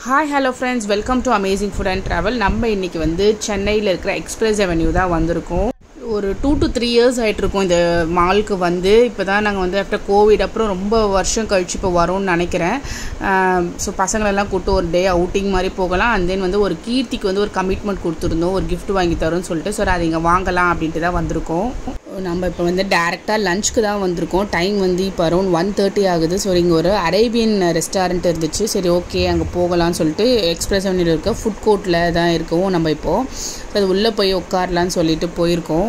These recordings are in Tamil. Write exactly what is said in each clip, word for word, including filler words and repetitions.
Hi, hello friends, welcome to Amazing Food and Travel. நம்ம இன்னைக்கு வந்து சென்னையில் இருக்கிற எக்ஸ்பிரஸ் அவென்யூ தான் வந்திருக்கோம். ஒரு டூ டு த்ரீ இயர்ஸ் ஆகிட்டு இருக்கோம் இந்த மாலுக்கு வந்து. இப்போ தான் நாங்கள் வந்து ஆஃப்டர் கோவிட் அப்புறம் ரொம்ப வருஷம் கழிச்சு இப்போ வரோம்னு நினைக்கிறேன். ஸோ பசங்களெல்லாம் கூப்பிட்டு ஒரு டே அவுட்டிங் மாதிரி போகலாம். அண்ட் தென் வந்து ஒரு கீர்த்திக்கு வந்து ஒரு கமிட்மெண்ட் கொடுத்துருந்தோம், ஒரு கிஃப்ட் வாங்கி தரோன்னு சொல்லிட்டு. ஸோ அதை இங்கே வாங்கலாம் அப்படின்ட்டு தான் வந்திருக்கோம். நம்ம இப்போ வந்து டேரெக்டாக லஞ்சுக்கு தான் வந்திருக்கோம். டைம் வந்து இப்போ அரௌண்ட் ஒன் தேர்ட்டி ஆகுது. ஸோ இங்கே ஒரு அரேபியன் ரெஸ்டாரண்ட் இருந்துச்சு. சரி ஓகே அங்கே போகலான்னு சொல்லிட்டு எக்ஸ்பிரஸ் அவென்யூவில் இருக்க ஃபுட் கோர்ட்டில் தான் இருக்கோம் நம்ம இப்போது. ஸோ அது உள்ளே போய் உட்காரலான்னு சொல்லிட்டு போயிருக்கோம்.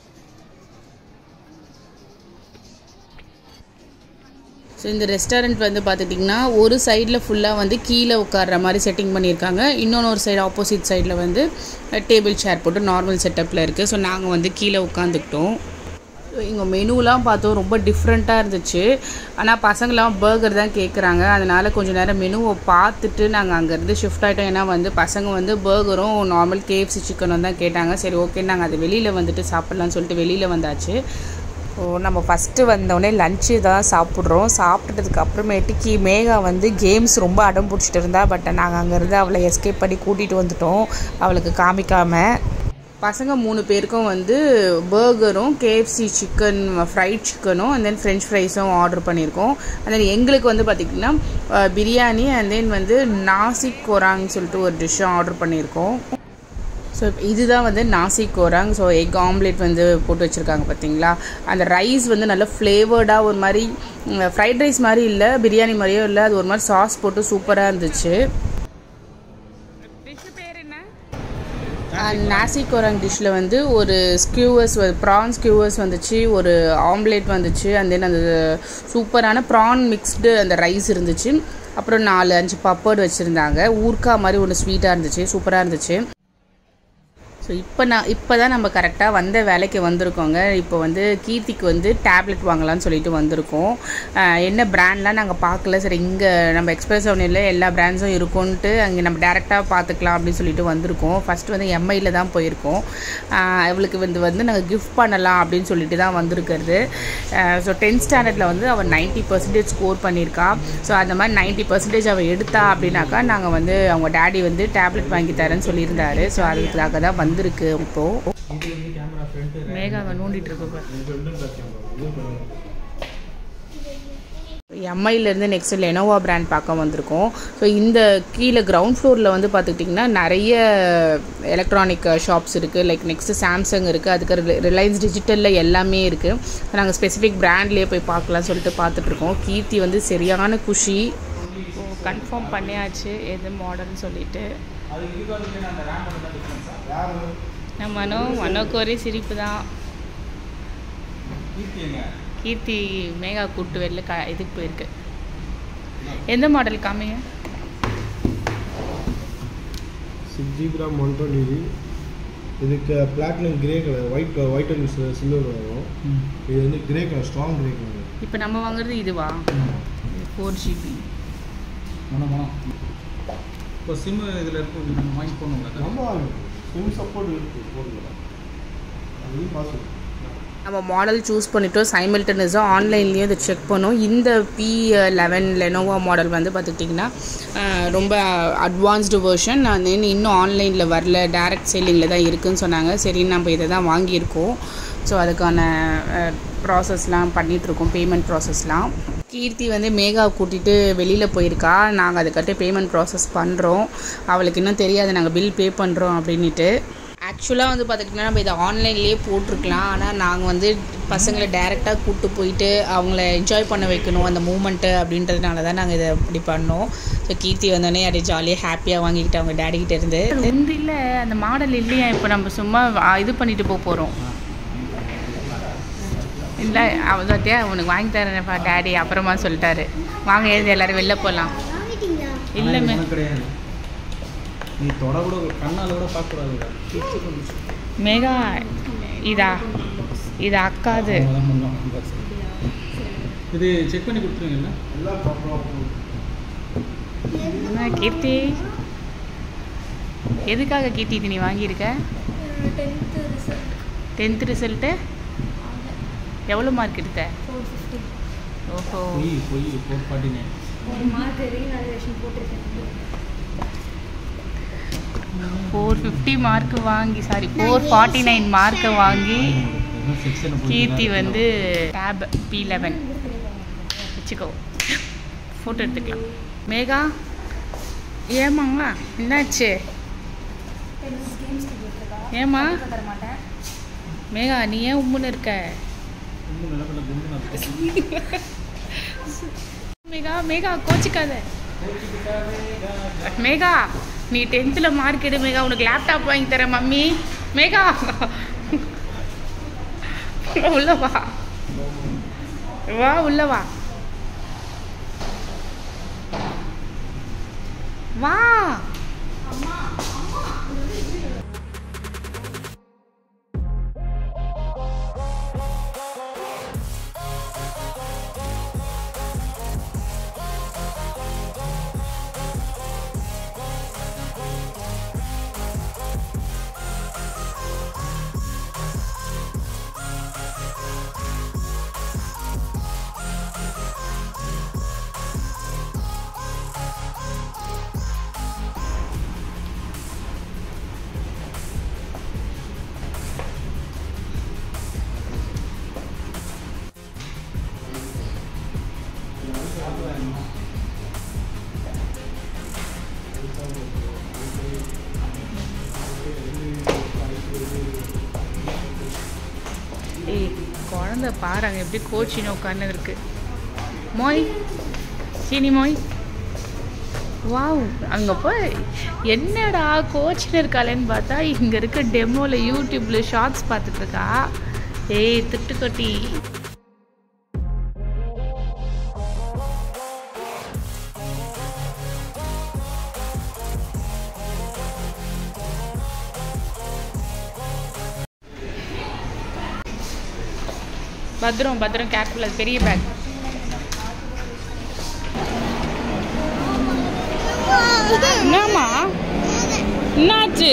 ஸோ இந்த ரெஸ்டாரண்ட் வந்து பார்த்துட்டிங்கன்னா ஒரு சைடில் ஃபுல்லாக வந்து கீழே உட்கார்ற மாதிரி செட்டிங் பண்ணியிருக்காங்க. இன்னொன்று ஒரு சைடு ஆப்போசிட் சைடில் வந்து டேபிள் சேர் போட்டு நார்மல் செட்டப்பில் இருக்குது. ஸோ நாங்கள் வந்து கீழே உட்காந்துக்கிட்டோம். இங்கே மெனுலாம் பார்த்தோம், ரொம்ப டிஃப்ரெண்ட்டாக இருந்துச்சு. ஆனால் பசங்களாம் பர்கர் தான் கேட்குறாங்க. அதனால் கொஞ்சம் நேரம் மெனுவை பார்த்துட்டு நாங்கள் அங்கேருந்து ஷிஃப்ட் ஆகிட்டோம். ஏன்னா வந்து பசங்க வந்து பர்கரும் நார்மல் கேஎஃப்சி சிக்கனும் தான் கேட்டாங்க. சரி ஓகே நாங்கள் அது வெளியில் வந்துட்டு சாப்பிட்லான்னு சொல்லிட்டு வெளியில் வந்தாச்சு. ஸோ நம்ம ஃபஸ்ட்டு வந்தோடனே லஞ்சு தான் சாப்பிட்றோம். சாப்பிட்டதுக்கு அப்புறமேட்டுக்கு மேகா வந்து கேம்ஸ் ரொம்ப அடம் பிடிச்சிட்டு இருந்தா. பட் நாங்கள் அங்கேருந்து அவளை எஸ்கேப் பண்ணி கூட்டிகிட்டு வந்துட்டோம், அவளுக்கு காமிக்காமல். பசங்க மூணு பேருக்கும் வந்து பர்கரும் கேஎஃப்சி சிக்கன் ஃப்ரைட் சிக்கனும் அண்ட் தென் ஃப்ரெஞ்ச் ஃப்ரைஸும் ஆர்டர் பண்ணியிருக்கோம். அண்ட் தென் எங்களுக்கு வந்து பார்த்திங்கன்னா பிரியாணி அண்ட் தென் வந்து நாசிக் கோராங்னு சொல்லிட்டு ஒரு டிஷ்ஷும் ஆர்டர் பண்ணியிருக்கோம். ஸோ இதுதான் வந்து nasi goreng. So egg omelette வந்து போட்டு வச்சுருக்காங்க பார்த்தீங்களா. அந்த ரைஸ் வந்து நல்லா ஃப்ளேவர்டாக ஒரு மாதிரி ஃப்ரைட் ரைஸ் மாதிரி இல்லை, பிரியாணி மாதிரியோ இல்லை, அது ஒரு மாதிரி சாஸ் போட்டு சூப்பராக இருந்துச்சு. நாசிக் கோராங் டிஷ்ஷில் வந்து ஒரு ஸ்கியூவர்ஸ் ப்ரான் ஸ்கியூவர்ஸ் வந்துச்சு, ஒரு ஆம்லேட் வந்துச்சு, அண்ட் தென் அந்த சூப்பரான ப்ரான் மிக்ஸ்டு அந்த ரைஸ் இருந்துச்சு. அப்புறம் நாலு அஞ்சு பப்பர்டு வச்சுருந்தாங்க. ஊர்க்கா மாதிரி ஒன்று ஸ்வீட்டாக இருந்துச்சு, சூப்பராக இருந்துச்சு. ஸோ இப்போ நான் இப்போ தான் நம்ம கரெக்டாக வந்த வேலைக்கு வந்திருக்கோங்க. இப்போ வந்து கீர்த்திக்கு வந்து டேப்லெட் வாங்கலாம்னு சொல்லிட்டு வந்திருக்கோம். என்ன பிராண்ட்லாம் நாங்கள் பார்க்கல. சரி இங்கே நம்ம எக்ஸ்பிரஸ் அவென்யூவில் எல்லா பிராண்ட்ஸும் இருக்கும்ன்ட்டு அங்கே நம்ம டேரெக்டாக பார்த்துக்கலாம் அப்படின்னு சொல்லிட்டு வந்திருக்கோம். ஃபஸ்ட்டு வந்து எம்ஐயில் தான் போயிருக்கோம். அவளுக்கு வந்து வந்து நாங்கள் கிஃப்ட் பண்ணலாம் அப்படின்னு சொல்லிட்டு தான் வந்திருக்கிறது. ஸோ டென்த் ஸ்டாண்டர்டில் வந்து அவள் நைன்ட்டி பர்சன்டேஜ் ஸ்கோர் பண்ணியிருக்கா. ஸோ அந்த மாதிரி நைன்ட்டி பர்சன்டேஜ் அவள் எடுத்தா அப்படின்னாக்கா நாங்கள் வந்து அவங்க டேடி வந்து டேப்லெட் வாங்கி தரேன்னு சொல்லியிருந்தாரு. ஸோ அதுக்காக தான் வந்து இருக்கு. இப்போ மேகா நோண்டிட்டு இருக்கு. எம்ஐலேருந்து நெக்ஸ்ட் லெனோவா பிராண்ட் பார்க்க வந்திருக்கோம். ஸோ இந்த கீழே கிரவுண்ட் ஃப்ளோரில் வந்து பார்த்துக்கிட்டிங்கன்னா நிறைய எலக்ட்ரானிக் ஷாப்ஸ் இருக்குது. லைக் நெக்ஸ்ட்டு சாம்சங் இருக்குது, அதுக்கு ரிலையன்ஸ் டிஜிட்டலில் எல்லாமே இருக்குது. நாங்கள் ஸ்பெசிஃபிக் பிராண்ட்லேயே போய் பார்க்கலாம்னு சொல்லிட்டு பார்த்துட்ருக்கோம். கீர்த்தி வந்து சரியான குஷி. கன்ஃபார்ம் பண்ணியாச்சு எது மாடல்னு சொல்லிட்டு. நம்ம மனோ மனோக்கு ஒரே சிரிப்பு தான். கீர்த்தி மேகா கூட்டு வெளில க இதுக்கு போயிருக்கு. எந்த மாடல் காமிங்க? Six GB RAM one twenty. இதுக்கு platinum grey colour, white white and silver வரும். இது வந்து grey colour, strong grey colour. இப்போ நம்ம வாங்குறது இதுவா? Four GB. இப்போ சிம் இதில் இருக்கும், நம்ம வாங்கி போடணும். ரொம்ப சிம் சப்போர்ட் இருக்குது, போடலாம். அது பாசிபிள். நம்ம மாடல் சூஸ் பண்ணிவிட்டோம். சைமல்டேனியஸாக ஆன்லைன்லேயும் இதை செக் பண்ணோம். இந்த பி லெவன் லெனோவா மாடல் வந்து பார்த்துக்கிட்டிங்கன்னா ரொம்ப அட்வான்ஸ்டு வெர்ஷன். நான் இன்னும் ஆன்லைனில் வரல, டேரெக்ட் சேலிங்கில் தான் இருக்குதுன்னு சொன்னாங்க. சரி நம்ம இதை தான் வாங்கியிருக்கோம். ஸோ அதுக்கான ப்ராசஸ்லாம் பண்ணிகிட்ருக்கோம், பேமெண்ட் ப்ராசஸ்லாம். கீர்த்தி வந்து மேகாவை கூட்டிகிட்டு வெளியில் போயிருக்கா. நாங்கள் அதுக்கிட்ட பேமெண்ட் ப்ராசஸ் பண்ணுறோம். அவளுக்கு இன்னும் தெரியாது நாங்கள் பில் பே பண்ணுறோம் அப்படின்ட்டு. ஆக்சுவலாக வந்து பார்த்துக்கிட்டிங்கன்னா நம்ம இதை ஆன்லைன்லேயே போட்டிருக்கலாம். ஆனால் நாங்கள் வந்து பசங்களை டைரெக்டாக கூப்பிட்டு போயிட்டு அவங்கள என்ஜாய் பண்ண வைக்கணும் அந்த மூமெண்ட்டு அப்படின்றதுனால தான் நாங்கள் இதை இப்படி பண்ணோம். ஸோ கீர்த்தி வந்தோடனே அப்படியே ஜாலியாக ஹாப்பியாக வாங்கிக்கிட்டு அவங்க டேடிக்கிட்ட இருந்து. ரெண்டு இல்லை அந்த மாடல் இல்லையா, இப்போ நம்ம சும்மா இது பண்ணிட்டு போக போகிறோம். இல்லை அவன் பார்த்தியா உனக்கு வாங்கி தரேன்ப்பா டேடி அப்புறமா சொல்லிட்டாரு. வாங்க எழுதி எல்லோரும் வெளில போகலாம். இல்லைமே கிடையாது, நீ தொட கூட கண்ணால் கூட பார்க்கக்கூடாது. மேகா இதா இது அக்காது. இது செக் பண்ணி கொடுத்துருவீங்களா? கீர்த்தி எதுக்காக கீர்த்தி இது நீ வாங்கியிருக்க? டென்த் ரிசல்ட்டு எவ்வளோ மார்க் எடுத்த? ஓஹோ போய் போய் four forty nine mark revaluation போட்டுருக்கேன். ஃபோர் ஃபிஃப்டி மார்க் வாங்கி சாரி ஃபோர் ஃபார்ட்டி நைன் மார்க்கை வாங்கி கீர்த்தி வந்து டேப் பி லெவன் வச்சுக்கோ ஃபோட்டோ எடுத்துக்கலாம். மேகா ஏமாங்க என்னாச்சு? ஏமா மேகா நீ ஏன் உம்முன்னு இருக்க? மேகா மேகா கோச்சிக்காத மேகா. நீ டென்த்தில் மார்க் எடு மேகா, உனக்கு லேப்டாப் வாங்கி தரேன் மம்மி. மேகா உள்ள வா வா உள்ள வா வா. ஏய் குழந்தை பாரு அங்கே எப்படி கோச்சின்னு உட்காந்து இருக்கு. மோய் சீனி மோய் வாவ். அங்கே போய் என்னடா கோச்சின்னு இருக்காளேன்னு பார்த்தா இங்கே இருக்க டெமோவில் யூடியூப்பில் ஷார்ட்ஸ் பார்த்துட்டு இருக்கா. ஏய் திட்டுக்கொட்டி. பத்திரம் பத்திரம் கேர்ஃபுல், அது பெரிய பேக். என்னம்மா என்னாச்சு?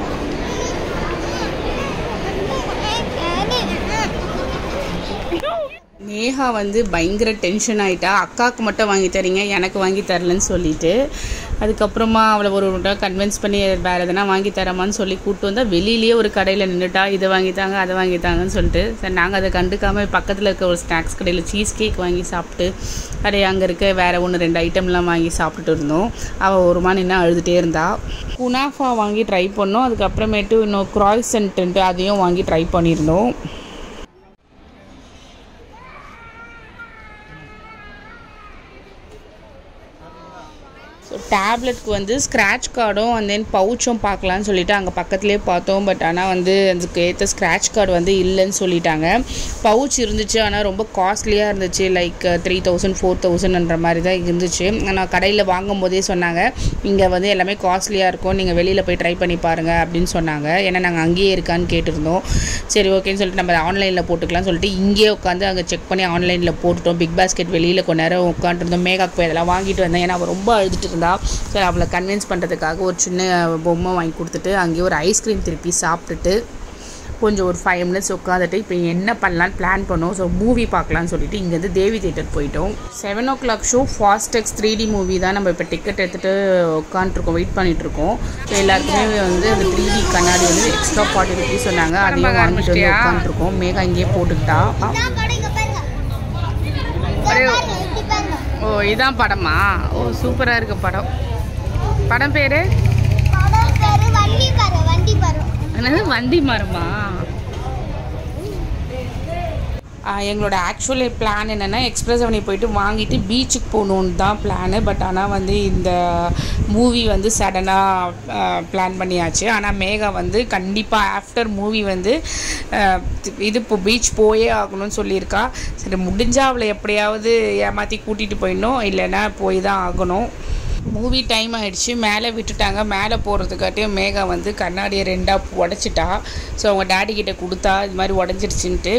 நேஹா வந்து பயங்கர டென்ஷன் ஆகிட்டா. அக்காவுக்கு மட்டும் வாங்கி தரீங்க எனக்கு வாங்கி தரலன்னு சொல்லிட்டு, அதுக்கப்புறமா அவளை ஒரு ஒரு கன்வின்ஸ் பண்ணி வேறு எதனா வாங்கி தரமான்னு சொல்லி கூப்பிட்டு வந்தால் வெளியிலேயே ஒரு கடையில் நின்றுட்டா. இதை வாங்கித்தாங்க அதை வாங்கித்தாங்கன்னு சொல்லிட்டு சரி நாங்கள் அதை கண்டுக்காமல் பக்கத்தில் இருக்க ஒரு ஸ்நாக்ஸ் கடையில் சீஸ் கேக் வாங்கி சாப்பிட்டு அப்படியே அங்கே இருக்க வேறு ஒன்று ரெண்டு ஐட்டம்லாம் வாங்கி சாப்பிட்டுட்டு இருந்தோம். அவள் ஒரு மாதிரி நின்று அழுதுகிட்டே இருந்தா. குனாஃபா வாங்கி ட்ரை பண்ணோம். அதுக்கப்புறமேட்டு இன்னும் க்ராய்சன்ட்டு அதையும் வாங்கி ட்ரை பண்ணியிருந்தோம். ஸோ டேப்லெட்க்கு வந்து ஸ்க்ராட்ச் கார்டும் அண்ட் தென் பவுச்சும் பார்க்கலான்னு சொல்லிவிட்டு அங்கே பக்கத்துலேயே பார்த்தோம். பட் ஆனால் வந்து அதுக்கு ஏற்ற ஸ்க்ராட்ச் கார்டு வந்து இல்லைன்னு சொல்லிட்டாங்க. பவுச் இருந்துச்சு ஆனால் ரொம்ப காஸ்ட்லியாக இருந்துச்சு. லைக் த்ரீ தௌசண்ட் ஃபோர் தௌசண்ட்ன்ற மாதிரி தான் இருந்துச்சு. ஆனால் கடையில் வாங்கும் போதே சொன்னாங்க இங்கே வந்து எல்லாமே காஸ்ட்லியாக இருக்கும், நீங்கள் வெளியில் போய் ட்ரை பண்ணி பாருங்கள் அப்படின்னு சொன்னாங்க. ஏன்னா நாங்கள் அங்கேயே இருக்கான்னு கேட்டிருந்தோம். சரி ஓகேன்னு சொல்லிட்டு நம்ம ஆன்லைனில் போட்டுக்கலாம்னு சொல்லிட்டு இங்கேயே உட்காந்து அங்கே செக் பண்ணி ஆன்லைனில் போட்டுட்டோம். பிக் பாஸ்கெட் வெளியில் கொஞ்ச நேரம் உட்காந்துருந்தோம். மேகாக்கு போய் அதெல்லாம் வாங்கிட்டு வந்தேன். ஏன்னா அவள் ரொம்ப அழுதுட்டு இருந்தா. சரி அவளை கன்வின்ஸ் பண்ணுறதுக்காக ஒரு சின்ன பொம்மை வாங்கி கொடுத்துட்டு அங்கேயே ஒரு ஐஸ்கிரீம் திருப்பி சாப்பிட்டுட்டு கொஞ்சம் ஒரு ஃபைவ் மினிட்ஸ் உட்காந்துட்டு இப்போ என்ன பண்ணலான்னு பிளான் பண்ணோம். ஸோ மூவி பார்க்கலான்னு சொல்லிட்டு இங்கேருந்து தேவி தேட்டர் போயிட்டோம். Seven o'clock show fast X three D movie தான். நம்ம இப்போ டிக்கெட் எடுத்துகிட்டு உட்காந்துருக்கோம், வெயிட் பண்ணிகிட்ருக்கோம். ஸோ எல்லாருக்குமே வந்து அந்த த்ரீ டி கண்ணாடி வந்து எக்ஸ்ட்ரா ஃபார்ட்டி ருபீஸ் சொன்னாங்க. அதையும் வாங்கிட்டு வந்து உட்காந்துருக்கோம். மேகா இங்கேயே போட்டுக்கிட்டா. ஓ இதான் படமா? ஓ சூப்பராக இருக்கு படம். படம் பேர் என்னது? வண்டி மரமா? எங்களோட ஆக்சுவலி பிளான் என்னென்னா எக்ஸ்பிரஸ் அவனி போயிட்டு வாங்கிட்டு பீச்சுக்கு போகணுன்னு தான் பிளானு. பட் ஆனால் வந்து இந்த மூவி வந்து சடனாக பிளான் பண்ணியாச்சு. ஆனால் மேகா வந்து கண்டிப்பாக ஆஃப்டர் மூவி வந்து இது இப்போ பீச் போயே ஆகணும்னு சொல்லியிருக்கா. சரி முடிஞ்சால் அவளை எப்படியாவது ஏமாற்றி கூட்டிகிட்டு போயிடணும், இல்லைன்னா போய் தான் ஆகணும். மூவி டைம் ஆகிடுச்சு. மேலே விட்டுட்டாங்க. மேலே போகிறதுக்காட்டியும் மேகா வந்து கண்ணாடியை ரெண்டாக உடச்சிட்டா. ஸோ அவங்க டேடி கிட்டே கொடுத்தா இது மாதிரி உடஞ்சிருச்சுன்ட்டு.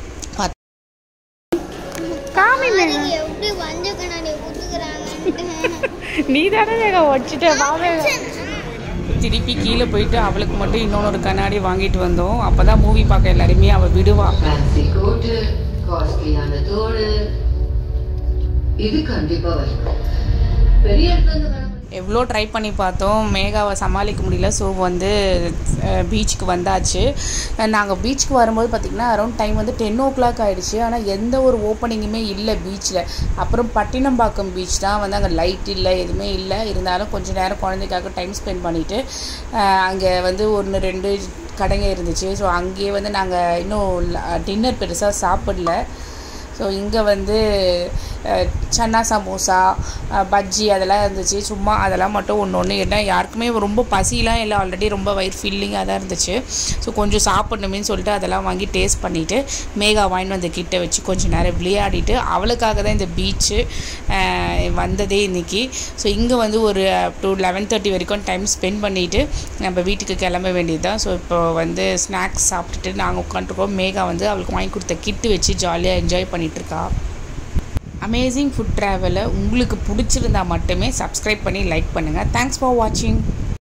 நீ தானே மேகா உடச்சிட்ட. திருப்பி கீழே போயிட்டு அவளுக்கு மட்டும் இன்னொன்று ஒரு கண்ணாடி வாங்கிட்டு வந்தோம். அப்போ தான் மூவி பார்க்க எல்லாருமே அவள் விடுவா. எவ்வளோ ட்ரை பண்ணி பார்த்தோம், மேகாவை சமாளிக்க முடியல. ஸோ வந்து பீச்சுக்கு வந்தாச்சு. நாங்கள் பீச்சுக்கு வரும்போது பார்த்திங்கன்னா அரௌண்ட் டைம் வந்து டென் ஓ கிளாக் ஆகிடுச்சு. ஆனால் எந்த ஒரு ஓப்பனிங்குமே இல்லை பீச்சில். அப்புறம் பட்டினம்பாக்கம் பீச் தான் வந்து அங்கே லைட் இல்லை, எதுவுமே இல்லை. இருந்தாலும் கொஞ்சம் நேரம் குழந்தைக்காக டைம் ஸ்பெண்ட் பண்ணிவிட்டு அங்கே வந்து ஒன்று ரெண்டு கடைங்க இருந்துச்சு. ஸோ அங்கேயே வந்து நாங்கள் இன்னும் டின்னர் பெருசாக சாப்பிடல. ஸோ இங்கே வந்து சன்னா சமோசா, பஜ்ஜி அதெல்லாம் இருந்துச்சு. சும்மா அதெல்லாம் மட்டும் ஒன்று ஒன்று ஏன்னா யாருக்குமே ரொம்ப பசிலாம் இல்லை, ஆல்ரெடி ரொம்ப வயிறு ஃபில்லிங்காக தான் இருந்துச்சு. ஸோ கொஞ்சம் சாப்பிடணுமேனு சொல்லிட்டு அதெல்லாம் வாங்கி டேஸ்ட் பண்ணிவிட்டு மேகா வாங்கிட்டு வந்து கிட்ட வச்சு கொஞ்சம் நேரம் விளையாடிட்டு அவளுக்காக தான் இந்த பீச்சு வந்ததே இன்றைக்கி. ஸோ இங்கே வந்து ஒரு டூ லெவன் தேர்ட்டி வரைக்கும் டைம் ஸ்பெண்ட் பண்ணிவிட்டு நம்ம வீட்டுக்கு கிளம்ப வேண்டியது தான். ஸோ இப்போ வந்து ஸ்நாக்ஸ் சாப்பிட்டுட்டு நாங்கள் உட்காந்துருக்கோம். மேகா வந்து அவளுக்கு வாங்கி கொடுத்த கிட்டு வச்சு ஜாலியாக என்ஜாய் பண்ணிகிட்ருக்கா. அமேசிங் ஃபுட் ட்ராவலை உங்களுக்கு பிடிச்சிருந்தா மட்டுமே சப்ஸ்கிரைப் பண்ணி லைக் பண்ணுங்கள். தேங்க்ஸ் ஃபார் வாட்சிங்.